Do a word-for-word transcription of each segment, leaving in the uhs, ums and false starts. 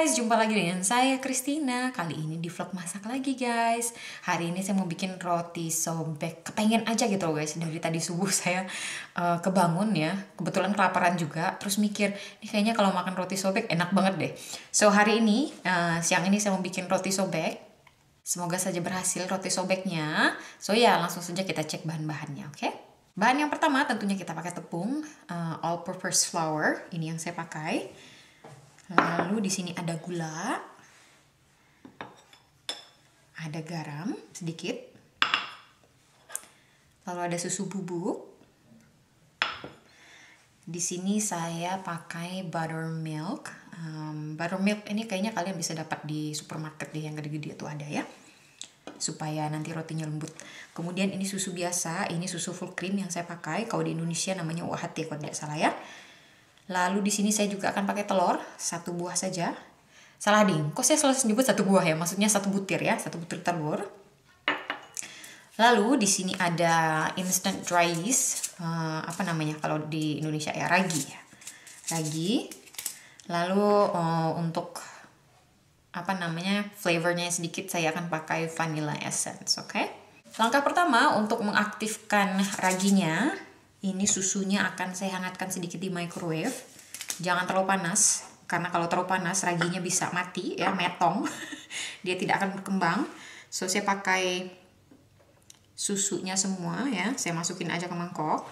guys, jumpa lagi dengan saya Christina. Kali ini di vlog masak lagi guys. Hari ini saya mau bikin roti sobek. Kepengen aja gitu loh guys. Dari tadi subuh saya uh, kebangun ya. Kebetulan kelaparan juga. Terus mikir, ini kayaknya kalau makan roti sobek enak banget deh. So hari ini, uh, siang ini saya mau bikin roti sobek. Semoga saja berhasil roti sobeknya. So ya, langsung saja kita cek bahan-bahannya, oke? Okay? Bahan yang pertama tentunya kita pakai tepung uh, all-purpose flour. Ini yang saya pakai. Lalu di sini ada gula, ada garam sedikit, lalu ada susu bubuk. Di sini saya pakai buttermilk. Um, buttermilk ini kayaknya kalian bisa dapat di supermarket deh, yang gede-gede itu ada ya, supaya nanti rotinya lembut. Kemudian ini susu biasa, ini susu full cream yang saya pakai. Kalau di Indonesia namanya U H T kalau tidak salah ya. Lalu di sini saya juga akan pakai telur, satu buah saja. Salah ding, kok saya selalu nyebut satu buah ya? Maksudnya satu butir ya, satu butir telur. Lalu di sini ada instant dry yeast, uh, apa namanya kalau di Indonesia ya, ragi ya. Ragi. Lalu uh, untuk apa namanya flavornya sedikit saya akan pakai vanilla essence, oke? Okay? Langkah pertama untuk mengaktifkan raginya. Ini susunya akan saya hangatkan sedikit di microwave. Jangan terlalu panas, karena kalau terlalu panas raginya bisa mati ya, metong. Dia tidak akan berkembang. So saya pakai susunya semua ya, saya masukin aja ke mangkok.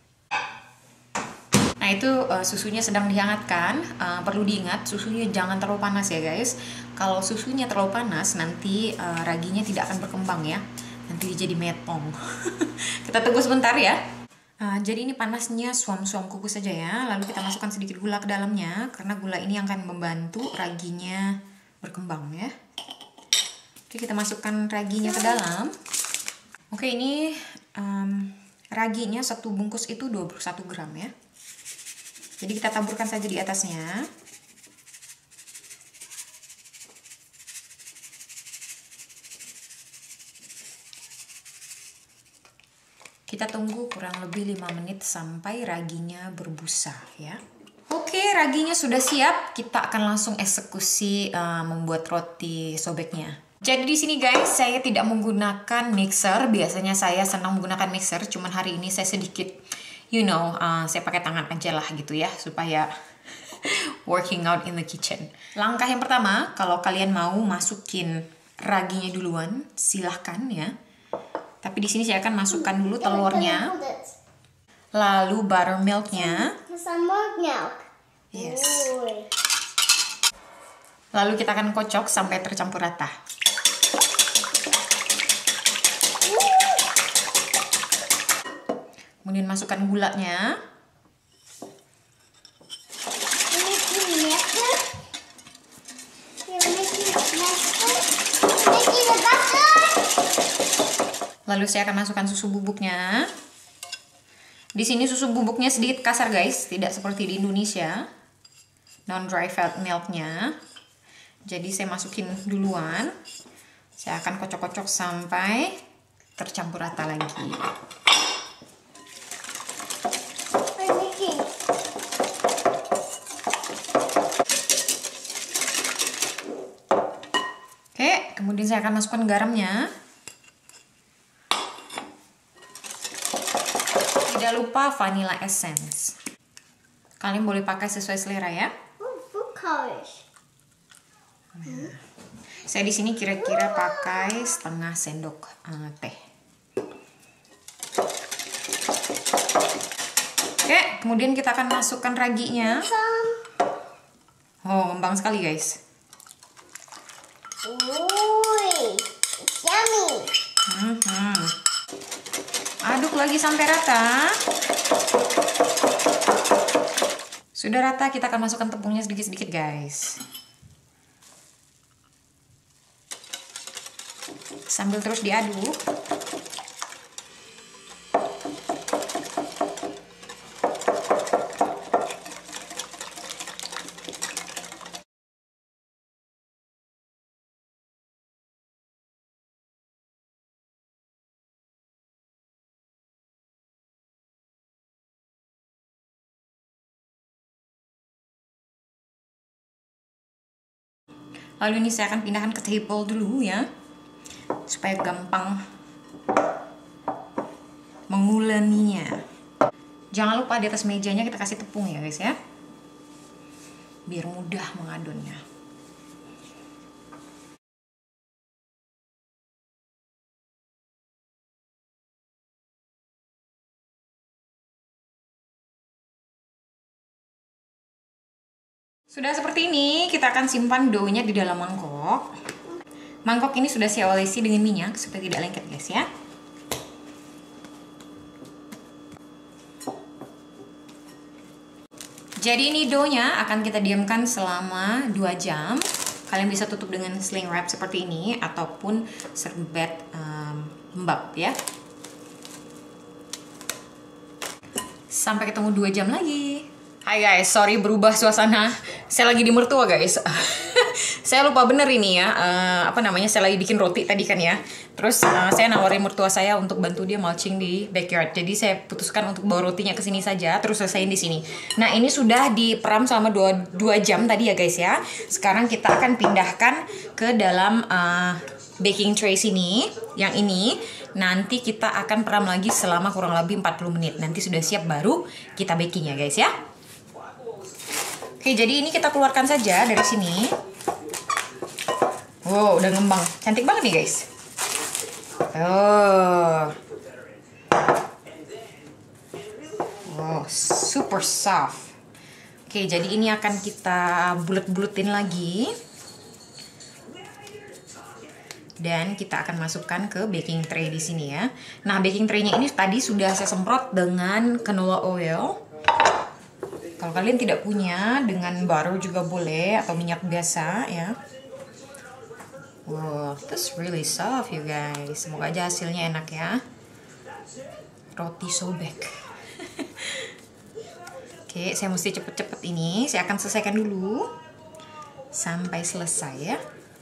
Nah itu uh, susunya sedang dihangatkan. Uh, perlu diingat susunya jangan terlalu panas ya guys. Kalau susunya terlalu panas nanti uh, raginya tidak akan berkembang ya. Nanti dia jadi metong. Kita tunggu sebentar ya. Uh, jadi ini panasnya suam-suam kukus saja ya. Lalu kita masukkan sedikit gula ke dalamnya, karena gula ini akan membantu raginya berkembang ya. Oke, kita masukkan raginya ke dalam. Oke, ini um, raginya satu bungkus itu dua puluh satu gram ya. Jadi kita taburkan saja di atasnya. Kita tunggu kurang lebih lima menit sampai raginya berbusa ya. Oke, raginya sudah siap. Kita akan langsung eksekusi uh, membuat roti sobeknya. Jadi di sini guys, saya tidak menggunakan mixer. Biasanya saya senang menggunakan mixer, cuman hari ini saya sedikit you know, uh, saya pakai tangan aja lah gitu ya, supaya working out in the kitchen. Langkah yang pertama, kalau kalian mau masukin raginya duluan, silahkan ya. Tapi di sini saya akan masukkan dulu telurnya, lalu buttermilknya. Yes. Lalu kita akan kocok sampai tercampur rata. Kemudian masukkan gulanya. Lalu saya akan masukkan susu bubuknya. Di sini susu bubuknya sedikit kasar guys, tidak seperti di Indonesia. Non dry fat milknya. Jadi saya masukin duluan. Saya akan kocok-kocok sampai tercampur rata lagi. Oke, kemudian saya akan masukkan garamnya. Tidak lupa vanilla essence. Kalian boleh pakai sesuai selera ya. Nah, saya di sini kira-kira pakai setengah sendok uh, teh. Oke, kemudian kita akan masukkan raginya. Oh, ngembang sekali guys. Hmm. Aduk lagi sampai rata. Sudah rata, kita akan masukkan tepungnya sedikit-sedikit guys. Sambil terus diaduk. Lalu ini saya akan pindahkan ke table dulu ya, supaya gampang menguleninya. Jangan lupa di atas mejanya kita kasih tepung ya guys ya, biar mudah mengadonnya. Sudah seperti ini, kita akan simpan doughnya di dalam mangkok. Mangkok ini sudah saya olesi dengan minyak supaya tidak lengket guys ya. Jadi ini doughnya akan kita diamkan selama dua jam. Kalian bisa tutup dengan sling wrap seperti ini ataupun serbet um, lembab ya. Sampai ketemu dua jam lagi. Hai guys, sorry berubah suasana. Saya lagi di mertua guys. Saya lupa bener ini ya. Uh, apa namanya? Saya lagi bikin roti tadi kan ya. Terus uh, saya nawarin mertua saya untuk bantu dia mulching di backyard. Jadi saya putuskan untuk bawa rotinya ke sini saja. Terus selesaiin di sini. Nah ini sudah diperam selama dua jam tadi ya guys ya. Sekarang kita akan pindahkan ke dalam uh, baking tray sini. Yang ini. Nanti kita akan peram lagi selama kurang lebih empat puluh menit. Nanti sudah siap baru kita baking ya guys ya. Oke, jadi ini kita keluarkan saja dari sini. Wow, udah ngembang. Cantik banget nih, guys. Oh. Wow, super soft. Oke, jadi ini akan kita bulet-buletin lagi. Dan kita akan masukkan ke baking tray di sini ya. Nah, baking tray-nya ini tadi sudah saya semprot dengan canola oil. Kalau kalian tidak punya, dengan butter juga boleh atau minyak biasa ya. Wow, that's really soft you guys. Semoga aja hasilnya enak ya. Roti sobek. Oke, saya mesti cepet-cepet ini. Saya akan selesaikan dulu sampai selesai ya.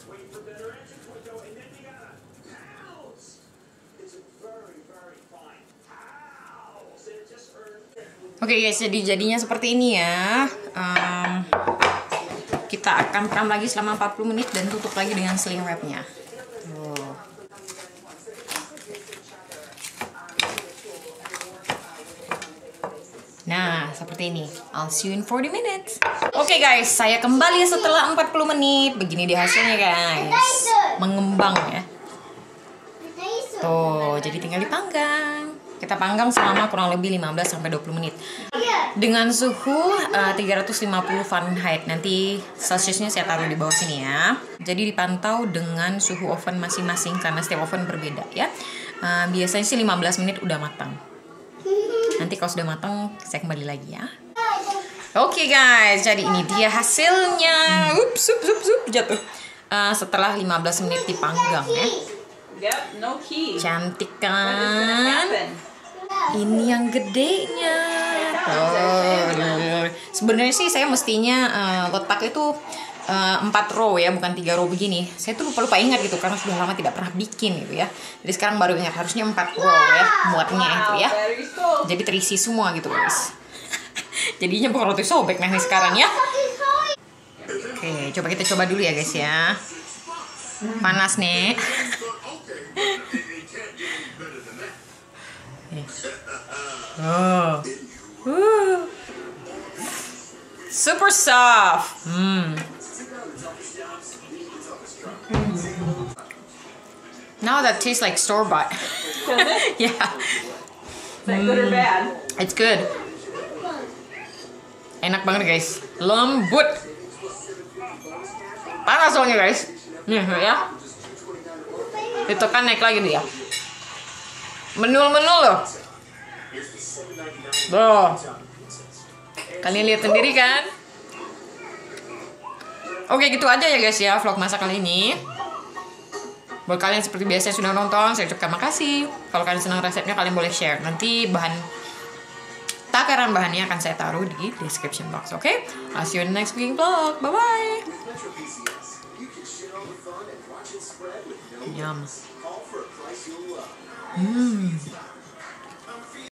Oke okay guys, jadi jadinya seperti ini ya. Um, kita akan peram lagi selama empat puluh menit dan tutup lagi dengan sling wrap-nya. Oh. Nah, seperti ini. I'll see you in forty minutes. Oke okay guys, saya kembali setelah empat puluh menit. Begini dia hasilnya guys. Mengembang ya. Tuh, jadi tinggal dipanggang. Kita panggang selama kurang lebih lima belas sampai dua puluh menit. Dengan suhu uh, tiga ratus lima puluh Fahrenheit. Nanti Celsiusnya saya taruh di bawah sini ya. Jadi dipantau dengan suhu oven masing-masing karena setiap oven berbeda ya. Uh, biasanya sih lima belas menit udah matang. Nanti kalau sudah matang saya kembali lagi ya. Oke okay guys, jadi ini dia hasilnya. Ups, ups, ups, ups jatuh. Uh, setelah lima belas menit dipanggang ya. Cantik kan? Ini yang gedenya. Oh, sebenarnya sih saya mestinya uh, letak itu empat uh, row ya, bukan tiga row begini. Saya tuh lupa lupa ingat gitu karena sudah lama tidak pernah bikin gitu ya. Jadi sekarang baru ingat harusnya empat row ya muatnya itu ya. Jadi terisi semua gitu guys. Jadinya bukan roti sobek nih sekarang ya. Oke, coba kita coba dulu ya guys ya. Panas nih. Oh, uh. Super soft. Mm. Now that tastes like store bought. Does it? Yeah. Is that good or bad? It's good. Enak banget guys. Lembut. Panas soalnya guys. Nih ya. Ditekan naik lagi dia. Menul-menul loh. Tuh. Kalian lihat sendiri kan? Oke gitu aja ya guys ya vlog masak kali ini. Buat kalian seperti biasa yang sudah nonton, saya ucapkan makasih. Kalau kalian senang resepnya kalian boleh share. Nanti bahan takaran bahannya akan saya taruh di description box. Oke? Okay? I'll see you in the next cooking vlog. Bye bye. Yum. Hmm.